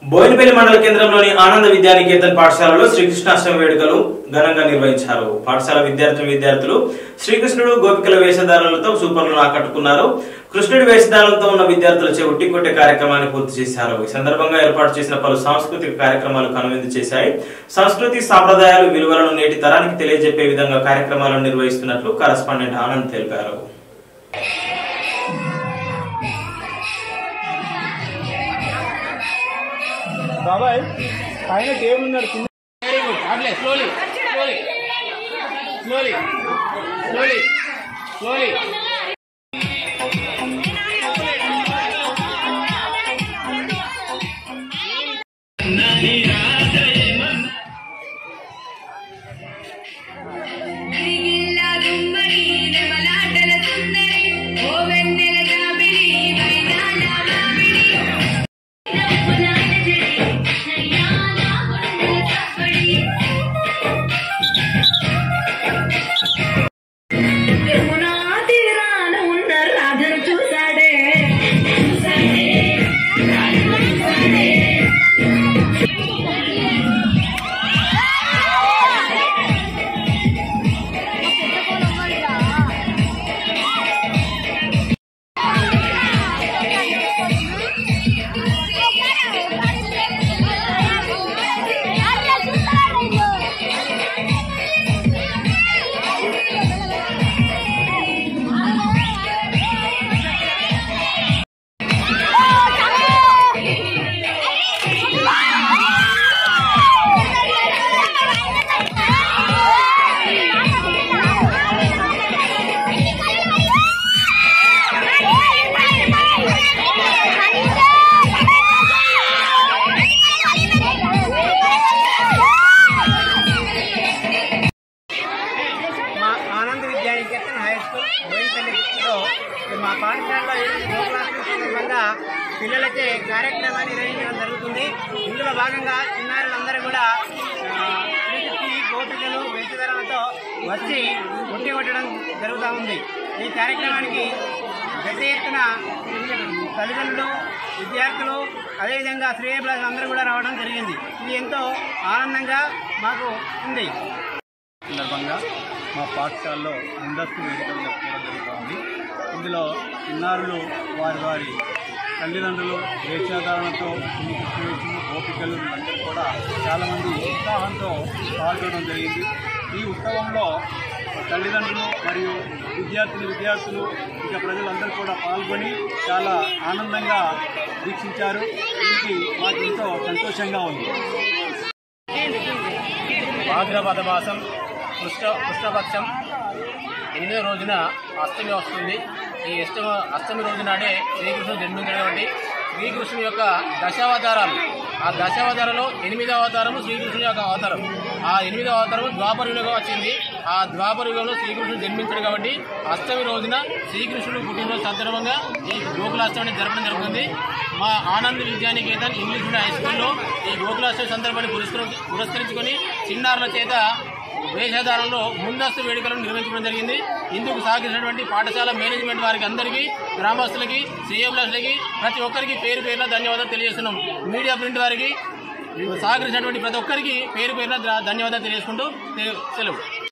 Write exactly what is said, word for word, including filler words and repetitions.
బోయినపల్లి మండల కేంద్రంలోని ఆనంద విద్యానికేతన్ పాఠశాలలో శ్రీకృష్ణాష్టమి వేడుకలు ఘనంగా నిర్వహించారు. పాఠశాల విద్యార్థులు విద్యార్థులు శ్రీకృష్ణుడు గోపికల వేషధారణలతో సూపర్లను ఆకట్టుకున్నారు. కృష్ణుడి వేషధారణలతో ఉన్న విద్యార్థులచే ఉట్టి కొట్టే కార్యక్రమాన్ని పూర్తి చేశారు. ఈ సందర్భంగా ఏర్పాటు చేసిన పలు సాంస్కృతిక కార్యక్రమాలు కనువిందు చేశాయి. సంస్కృతి సాంప్రదాయాలు విలువలను నేటి తరానికి తెలియజెప్పే విధంగా కార్యక్రమాలను నిర్వహిస్తున్నట్లు కరెస్పాండెంట్ ఆనంద్ తెలిపారు. బాబాయ్ పైన టేబుల్ ఉన్నారు. Slowly slowly slowly slowly slowly మా పాఠశాలలో సందర్భంగా పిల్లలకే కార్యక్రమాన్ని నిర్వహించడం జరుగుతుంది. ఇందులో భాగంగా చిన్నారులందరూ కూడా గోపికలు వేషధారణలతో వచ్చి ఉట్టి కొట్టడం జరుగుతూ ఉంది. ఈ కార్యక్రమానికి పెద్ద ఎత్తున తల్లిదండ్రులు, విద్యార్థులు, అదేవిధంగా శ్రేయభిలాషులు అందరూ కూడా రావడం జరిగింది. ఇది ఎంతో ఆనందంగా మాకు ఉంది. సందర్భంగా మా పాఠశాలలో ముందస్తు వేడుకలు జరుపుకోవడం జరుగుతుంది. ఇందులో చిన్నారులు వారి వారి తల్లిదండ్రులు వేషధారణతో కృష్ణవేషులు గోపికలు అందరూ కూడా చాలామంది ఉత్సాహంతో పాల్గొనడం జరిగింది. ఈ ఉత్సవంలో తల్లిదండ్రులు మరియు విద్యార్థులు విద్యార్థులు ఇక ప్రజలందరూ కూడా పాల్గొని చాలా ఆనందంగా వీక్షించారు. దీనికి మాకు ఎంతో సంతోషంగా ఉంది. భాద్రపద మాసం కృష్ణ కృష్ణపక్షం ఎనిమిదో రోజున అష్టమి వస్తుంది. ఈ అష్టమ అష్టమి రోజు నాడే శ్రీకృష్ణుడు జన్మించాడు. కాబట్టి శ్రీకృష్ణుని యొక్క దశావతారాలు, ఆ దశావతారంలో ఎనిమిదవ అవతారము శ్రీకృష్ణుని యొక్క అవతారం. ఆ ఎనిమిదవ అవతారము ద్వాపర యుగంలో వచ్చింది. ఆ ద్వాపర యుగంలో శ్రీకృష్ణుడు జన్మించాడు. కాబట్టి అష్టమి రోజున శ్రీకృష్ణుడు పుట్టినరోజు సందర్భంగా ఈ గోకులాష్టమిని జరపడం జరుగుతుంది. మా Anand Vidyaniketan English medium high స్కూల్లో ఈ గోకులాష్టమి సందర్భాన్ని పురస్కరించుకొని చిన్నారుల చేత వేషధారణలో ముందస్తు వేడుకలను నిర్వహించడం జరిగింది. ఇందుకు సహకరించినటువంటి పాఠశాల మేనేజ్మెంట్ వారికి అందరికీ, గ్రామస్తులకి, శ్రేయోభిలాషులకి ప్రతి ఒక్కరికి పేరు పేరున ధన్యవాదాలు తెలియజేస్తున్నాం. మీడియా ప్రింట్ వారికి సహకరించినటువంటి ప్రతి ఒక్కరికి పేరు పేరున ధన్యవాదాలు తెలియజేసుకుంటూ సెలవు.